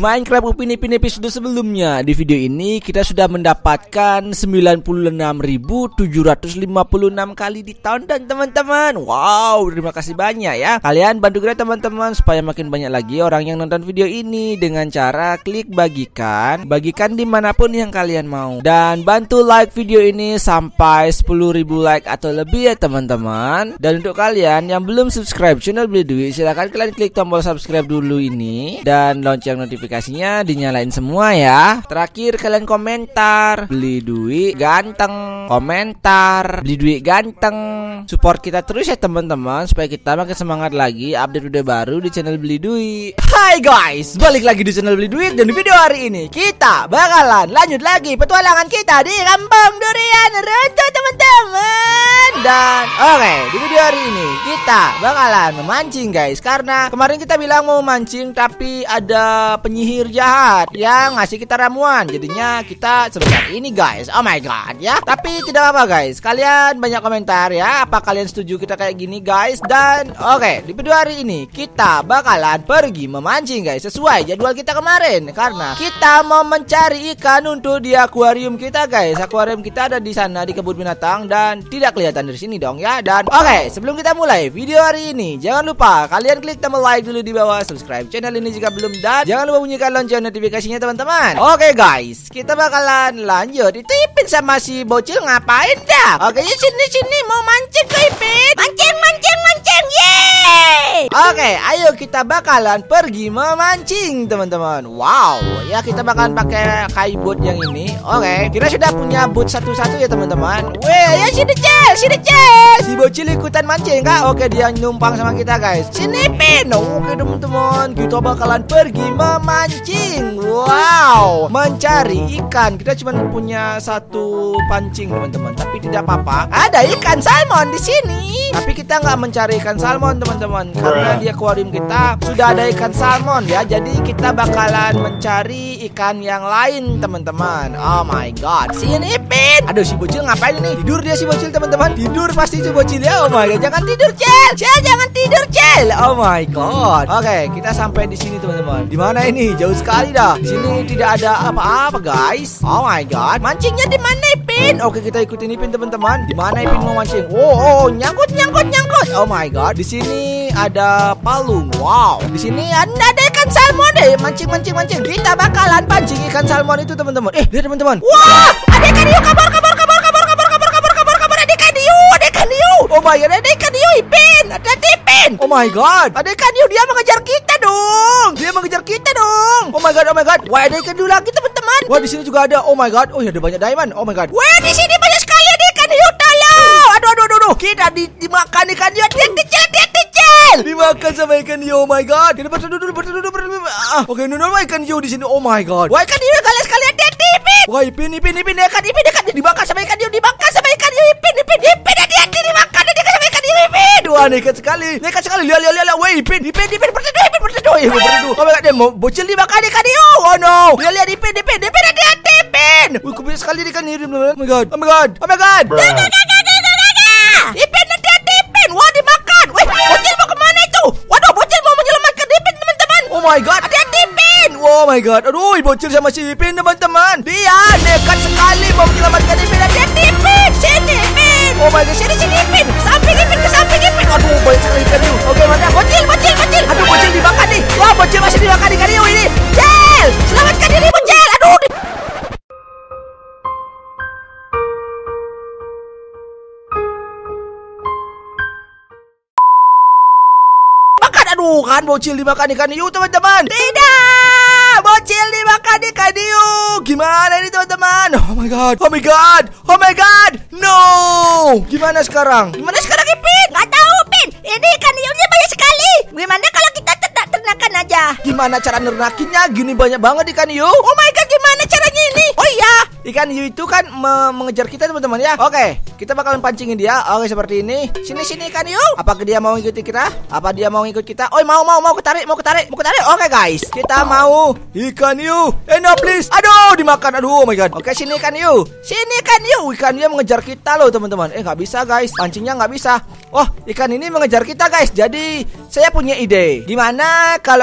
Minecraft Upin Ipin episode sebelumnya. Di video ini kita sudah mendapatkan 96.756 kali ditonton teman-teman. Wow, terima kasih banyak ya. Kalian bantu kita teman-teman supaya makin banyak lagi orang yang nonton video ini dengan cara klik bagikan dimanapun yang kalian mau. Dan bantu like video ini sampai 10.000 like atau lebih ya teman-teman. Dan untuk kalian yang belum subscribe channel Beli Duit, silahkan kalian klik tombol subscribe dulu ini dan lonceng notifikasinya dinyalain semua ya. Terakhir kalian komentar Beli Duit ganteng, komentar Beli Duit ganteng. Support kita terus ya teman-teman supaya kita makin semangat lagi update video baru di channel Beli Duit. Hai guys, balik lagi di channel Beli Duit. Dan di video hari ini kita bakalan lanjut lagi petualangan kita di Kampung Durian Runtuh teman-teman. Dan oke, di video hari ini kita bakalan memancing guys, karena kemarin kita bilang mau mancing tapi ada penyihir jahat yang ngasih kita ramuan. Jadinya kita sebesar ini guys. Oh my god ya. Tapi tidak apa guys, kalian banyak komentar ya, apa kalian setuju kita kayak gini guys. Dan oke, di video hari ini kita bakalan pergi memancing guys, sesuai jadwal kita kemarin, karena kita mau mencari ikan untuk di akuarium kita guys. Akuarium kita ada di sana di kebun binatang dan tidak kelihatan dari sini dong ya. Dan oke, sebelum kita mulai video hari ini, jangan lupa kalian klik tombol like dulu di bawah, subscribe channel ini jika belum, dan jangan lupa bunyikan lonceng notifikasinya teman-teman. Oke guys, kita bakalan lanjut. Itu Ipin sama si bocil ngapain dah? Oke, sini mau mancing ke Ipin. Mancing, yeay. Oke, ayo kita bakalan pergi memancing teman-teman. Wow, ya kita bakalan pakai kayu boat yang ini. Oke, kita sudah punya boat satu-satu ya teman-teman. Weh, ya sini Cel. Si bocil ikutan mancing kak. Oke, dia numpang sama kita guys. Sini Pin. Oke teman-teman, kita bakalan pergi memancing. Wow, mencari ikan. Kita cuma punya satu pancing teman-teman, tapi tidak apa-apa. Ada ikan salmon di sini. Tapi kita nggak mencari ikan salmon teman-teman, karena di akuarium kita sudah ada ikan salmon ya. Jadi kita bakalan mencari ikan yang lain teman-teman. Oh my god, sini Pin. Aduh, si bocil ngapain ini? Tidur dia si bocil teman-teman. Tidur pasti si bocil ya. Oh my god, jangan tidur Cel, jangan tidur Cel. Oh my god. Oke, kita sampai di sini teman-teman. Di mana ini? Jauh sekali dah. Di sini tidak ada apa-apa guys. Oh my god. Mancingnya di mana Ipin? Oke, kita ikutin Ipin teman-teman. Di mana Ipin mau mancing? Oh, nyangkut. Oh my god. Di sini ada palung. Wow. Di sini ada ikan salmon deh. Mancing. Kita bakalan pancing ikan salmon itu teman-teman. Lihat teman-teman. Wah, ada ikan hiu. Kabar. Ada ikan hiu. Oh my god, ada ikan hiu Ipin. Ada Ipin. Oh my god, ada ikan hiu. Dia mengejar kita dong. Oh my god. Wah, ada ikan hiu lagi teman-teman. Wah, di sini juga ada. Oh my god. Oh ya, ada banyak diamond. Oh my god. Wah, di sini banyak sekali ada ikan hiu. Tolong. Aduh. Kita dimakan ikan hiu. Kecil. Dimakan sama ikan hiu. Oh my god. Kita berduduk. Oke, nonton ikan hiu di sini. Oh my god. Wah, ikan hiu sekali ada Ipin. Wah, Ipin ikan dimakan sama ikan hiu. Ipin hati-hati dimakan sama ikan hiu Ipin. Wah, nekat sekali. Lihat. Wah, Ipin berteduh. Oh my god, dia mau bocil dimakan ikan hiu. Oh no. Lihat Ipin hati-hati Ipin. Wih, kubis sekali ikan hiu. Oh my god. Ipin hati-hati Ipin. Wah, dimakan. Wih, bocil mau kemana itu? Waduh, bocil mau menyelamatkan Ipin teman-teman. Oh my god, hati-hati Ipin. Oh my god. Aduh, bocil sama si Ipin teman-teman. Dia nekat sekali mau menyelamatkan Ipin. Hati-hati Ipin. Sini Ipin. Oh my god, sini Ipin. Ke samping Ipin. Aduh, banyak sekali ikan hiu. Oke, mana? Bocil. Aduh, bocil dimakan nih. Wah, bocil masih dimakan ikan hiu ini. Cel, selamatkan diri bocil. Aduh. Aduh, kan bocil dimakan ikan hiu teman-teman. Tidak, bocil dimakan ikan hiu. Gimana ini teman-teman? Oh my god. No. Gimana sekarang Ipin? Gak tahu Pin. Ini ikan hiunya banyak sekali. Gimana kalau kita ternakan aja? Gimana cara nernakinnya? Gini banyak banget ikan hiu. Oh my god, gimana caranya ini? Oh iya, ikan hiu itu kan mengejar kita teman-teman ya. Oke, kita bakalan pancingin dia. Oke, seperti ini. Sini ikan hiu. Apakah dia mau ngikuti kita? Apa dia mau ngikut kita? Oh, mau ketarik. Oke guys, kita mau ikan hiu. No please. Aduh, dimakan. Aduh, oh my god. Oke, sini ikan hiu. Ikan hiu mengejar kita loh teman-teman. Nggak bisa guys, pancingnya nggak bisa. Wah, ikan ini mengejar kita guys. Jadi saya punya ide. Gimana kalau kita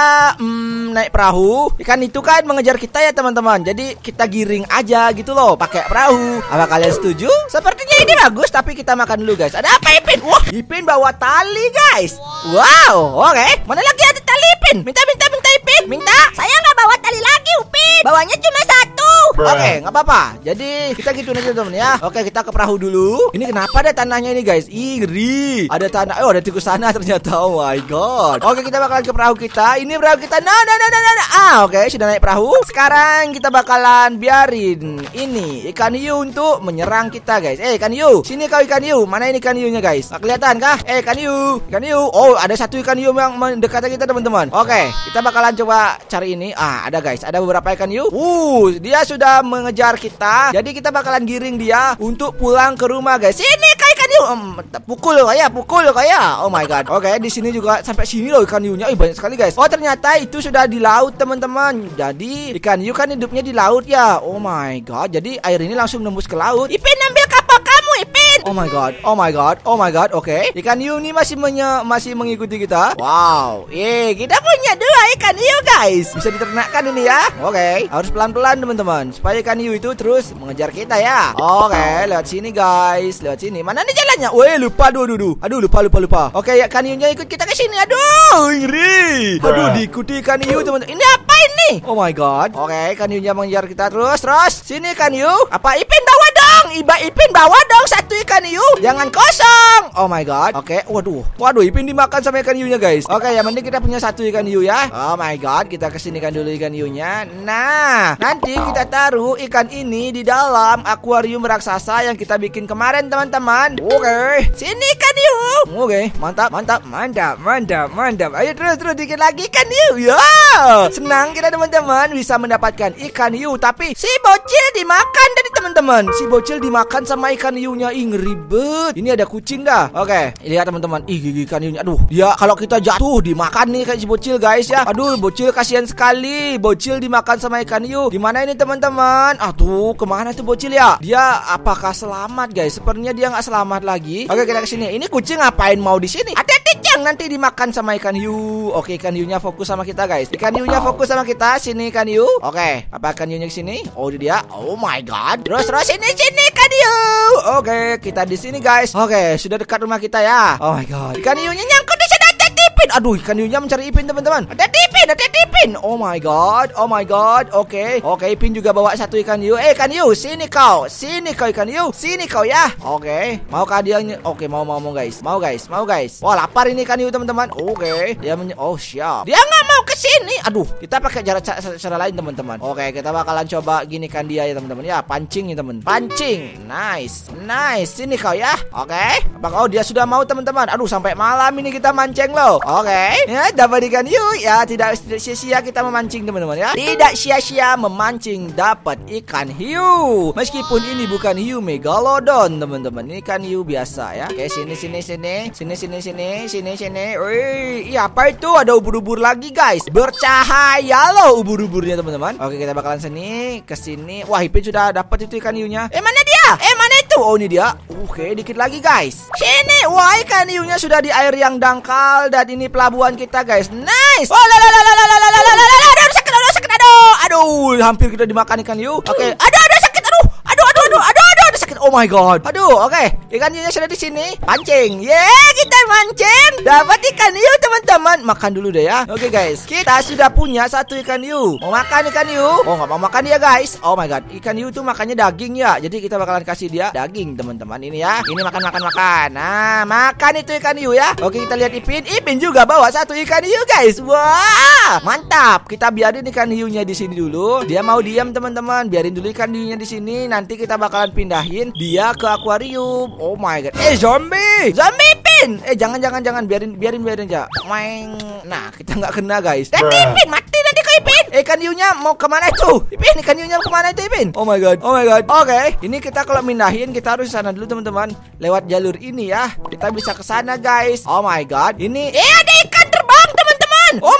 naik perahu. Ikan itu kan mengejar kita ya teman-teman. Jadi kita giring aja gitu loh pakai perahu. Apa kalian setuju? Sepertinya ini bagus, tapi kita makan dulu guys. Ada apa Ipin? Wah, Ipin bawa tali guys. Wow, oke. Mana lagi ada tali Ipin? Minta Ipin. Minta. Saya nggak bawa tali lagi Upin. Bawanya cuma satu. Oke, nggak apa-apa. Jadi kita gitu aja teman-teman ya. Oke, kita ke perahu dulu. Ini kenapa ada tanahnya ini guys? Ih, ngeri. Ada tanah. Oh, ada tikus sana ternyata. Oh my god. Oke, kita bakalan ke perahu kita. Ini perahu kita. Nah. Oke, sudah naik perahu. Sekarang kita bakalan biarin ini ikan hiu untuk menyerang kita guys. Ikan hiu. Sini kau ikan hiu. Mana ini ikan hiunya guys? Nggak kelihatan kah? Ikan hiu. Ikan hiu. Oh, ada satu ikan hiu yang mendekati kita teman-teman. Oke, kita bakalan coba cari ini. Ada guys. Ada beberapa ikan hiu. Dia sudah mengejar kita. Jadi kita bakalan giring dia untuk pulang ke rumah guys. Sini kau ikan hiu. Pukul lo kayak. Oh my god. Oke, di sini juga sampai sini loh ikan hiunya. Banyak sekali guys. Oh, ternyata itu sudah di laut teman-teman. Jadi ikan hiu kan hidupnya di laut ya. Oh my god. Jadi air ini langsung nembus ke laut. Ipin ambil kapal kamu Ipin. Oh my god. Oke. Ikan hiu ini masih mengikuti kita. Wow. Kita punya 2 ikan hiu guys. Bisa diternakkan ini ya. Oke. Harus pelan-pelan teman-teman supaya ikan hiu itu terus mengejar kita ya. Oke, lewat sini guys. Lewat sini. Mana nih jalannya? Weh, lupa. Aduh, lupa. Oke, ikan hiunya ikut kita ke sini. Aduh, ngeri. Aduh, diikuti ikan hiu teman-teman. Ini apa ini? Oh my god. Oke, ikan hiunya mengejar kita terus. Sini ikan hiu. Apa Ipin bawa dong? Ipin bawa dong satu ikan hiu. Jangan kosong. Oh my god. Oke, waduh, Ipin dimakan sama ikan hiunya guys. Oke, yang penting kita punya satu ikan hiu ya. Oh my god, kita kesinikan dulu ikan hiunya. Nah, nanti kita taruh ikan ini di dalam akuarium raksasa yang kita bikin kemarin teman-teman. Oke, sini ikan hiu. Oke, mantap. Ayo terus dikit lagi ikan hiu. Ya, senang kita teman-teman bisa mendapatkan ikan hiu. Tapi si bocil dimakan tadi teman-teman. Si bocil dimakan sama ikan hiunya. Ngeri banget. Ini ada kucing dah. Oke, lihat teman-teman. Gigi ikan hiunya. Aduh, ya kalau kita jatuh dimakan nih kayak si bocil guys ya. Aduh, bocil kasihan sekali. Bocil dimakan sama ikan hiu. Gimana ini teman-teman? Aduh, kemana tuh bocil ya? Dia apakah selamat guys? Sepertinya dia nggak selamat lagi. Oke, kita kesini. Ini kucing ngapain mau di sini? Hati-hati Cang, nanti dimakan sama ikan hiu. Oke, ikan hiunya fokus sama kita guys. Ikan hiunya fokus sama kita. Sini ikan hiu. Oke, apa ikan hiunya kesini? Oh, dia. Oh my god. Terus sini ikan hiu. Oke, kita di sini guys. Oke, sudah dekat rumah kita ya. Oh my god. Ikan hiunya nyangkut di sana. Ipin. Aduh, ikan hiunya mencari Ipin teman-teman. Ada Ipin. Oh my god. Oke, Ipin juga bawa satu ikan hiu. Ikan hiu, sini kau ikan hiu. Sini kau ya. Oke. Maukah dia? Oke, mau guys. Mau guys. Wah, lapar ini ikan hiu teman-teman. Oke. Dia siap. Dia nggak mau ke sini. Aduh, kita pakai cara lain teman-teman. Oke, kita bakalan coba gini kan dia ya teman-teman. Ya, pancing nih teman. Pancing. Nice. Sini kau ya. Oke. Dia sudah mau teman-teman. Aduh, sampai malam ini kita mancing loh. Oke. Ya, dapat ikan hiu. Ya, tidak sia-sia kita memancing teman-teman ya. Tidak sia-sia memancing dapat ikan hiu. Meskipun ini bukan hiu megalodon teman-teman. Ini ikan hiu biasa ya. Oke, sini. Wih, apa itu? Ada ubur-ubur lagi guys. Bercahaya loh ubur-uburnya teman-teman. Oke, kita bakalan ke sini. Wah, Ipin sudah dapat itu ikan hiunya. Mana dia? Mana itu? Oh, ini dia. Oke, dikit lagi guys. Sini. Wah, ikan hiunya sudah di air yang dangkal dan ini pelabuhan kita guys. Nice. Oh, sakit. Aduh, hampir kita dimakan ikan hiu. Oke. Aduh, sakit. Aduh, sakit. Oh my god. Aduh, oke. Ikan hiunya sudah di sini. Pancing. Kita mancing. Dapat ikan hiu teman-teman. Makan dulu deh ya. Oke guys, kita sudah punya satu ikan hiu. Mau makan ikan hiu? Oh, nggak mau makan dia guys. Oh my god. Ikan hiu tuh makannya daging ya. Jadi kita bakalan kasih dia daging teman-teman. Ini ya. Ini makan. Nah, makan itu ikan hiu ya. Oke, kita lihat Ipin. Ipin juga bawa satu ikan hiu guys. Wah, mantap. Kita biarin ikan hiunya di sini dulu. Dia mau diam teman-teman. Biarin dulu ikan hiunya di sini. Nanti kita bakalan pindahin dia ke akuarium. Oh my god. Zombie Ipin. Jangan biarin aja. Nah, kita nggak kena guys. Ipin mati nanti ke Ipin. Ikan hiunya mau kemana itu? Ipin, ikan hiunya mau kemana itu Ipin? Oh my god. Oke, ini kita kalau mindahin kita harus sana dulu teman-teman. Lewat jalur ini ya. Kita bisa ke sana guys. Oh my god. Ini ada ikan terbang teman-teman. Oh my god.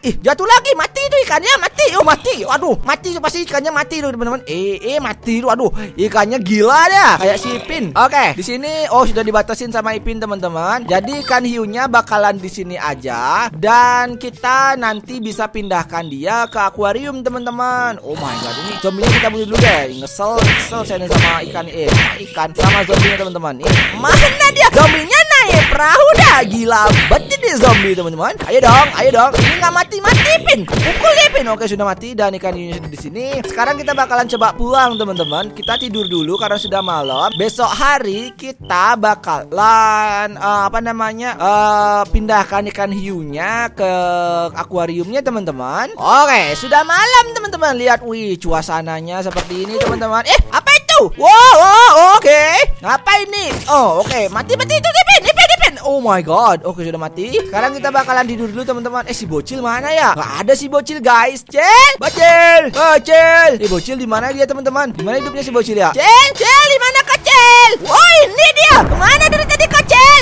Jatuh lagi, mati itu ikannya, mati. Oh, mati. Aduh, mati pasti ikannya mati tuh, teman-teman. Mati tuh. Aduh, ikannya gila ya, kayak si Ipin. Oke, di sini sudah dibatasin sama Ipin, teman-teman. Jadi ikan hiunya bakalan di sini aja dan kita nanti bisa pindahkan dia ke akuarium, teman-teman. Oh my god, ini zombinya kita bunuh dulu deh. Ngesel saya nih sama ikan sama zombinya, teman-teman. Mana dia? Zombinya naik perahu dah. Gila banget ini zombie, teman-teman. Ayo dong. Ini nggak mati, Pin. Pukul dia, Pin. Oke, sudah mati dan ikan hiunya sudah di sini. Sekarang kita bakalan coba pulang, teman-teman. Kita tidur dulu karena sudah malam. Besok hari kita bakalan pindahkan ikan hiunya ke akuariumnya, teman-teman. Oke, sudah malam, teman-teman. Lihat, wih, suasananya seperti ini, teman-teman. Apa itu? Wow, oke. Ngapain nih? Oh, oke. Mati itu, Ipin. Oh my god. Oke, sudah mati. Sekarang kita bakalan tidur dulu, teman-teman. Si bocil mana ya? Gak ada si bocil, guys. Bocil. Bocil di mana dia, teman-teman? Di mana hidupnya si bocil ya? Cel, di mana kecil? Oh, ini dia. Kemana dari tadi kecil?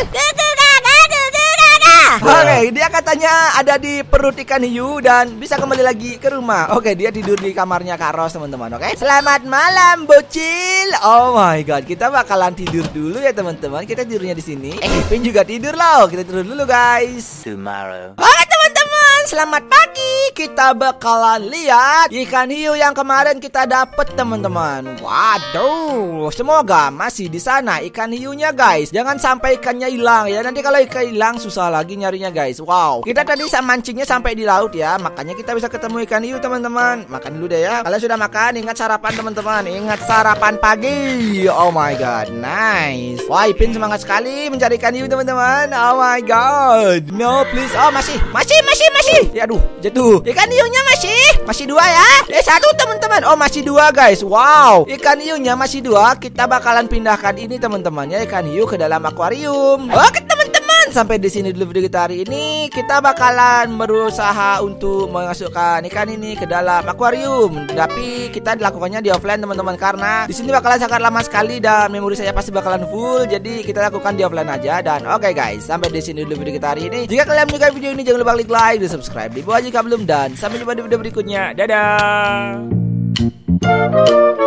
Oke, dia katanya ada di perut ikan hiu dan bisa kembali lagi ke rumah. Oke, dia tidur di kamarnya Kak Ros, teman-teman. Oke, selamat malam, bocil. Oh my god, kita bakalan tidur dulu ya, teman-teman. Kita tidurnya di sini. Ipin juga tidur loh. Kita tidur dulu, guys. Tomorrow. Oke, teman-teman, selamat pagi. Kita bakalan lihat ikan hiu yang kemarin kita dapet, teman-teman. Waduh, semoga masih di sana ikan hiunya, guys. Jangan sampai ikannya hilang ya. Nanti kalau ikan hilang susah lagi nyarinya, guys. Wow, kita tadi mancingnya sampai di laut ya, makanya kita bisa ketemu ikan hiu, teman-teman. Makan dulu deh ya. Kalian sudah makan? Ingat sarapan, teman-teman. Ingat sarapan pagi. Oh my god, nice. Wah, Ipin semangat sekali mencari ikan hiu, teman-teman. Oh my god. No, please. Oh, masih. Ya, aduh, jatuh. Ikan hiunya masih 2 ya. 1, teman-teman. Oh, masih 2, guys. Wow, ikan hiunya masih 2. Kita bakalan pindahkan ini, teman-teman, ya, ikan hiu ke dalam akuarium. Oke, teman-teman, sampai di sini dulu video kita hari ini. Kita bakalan berusaha untuk memasukkan ikan ini ke dalam akuarium. Tapi kita dilakukannya di offline, teman-teman, karena di sini bakalan sangat lama sekali dan memori saya pasti bakalan full. Jadi kita lakukan di offline aja. Dan oke, guys, sampai di sini dulu video kita hari ini. Jika kalian menyukai video ini, jangan lupa klik like dan subscribe di bawah jika belum. Dan sampai jumpa di video berikutnya. Dadah.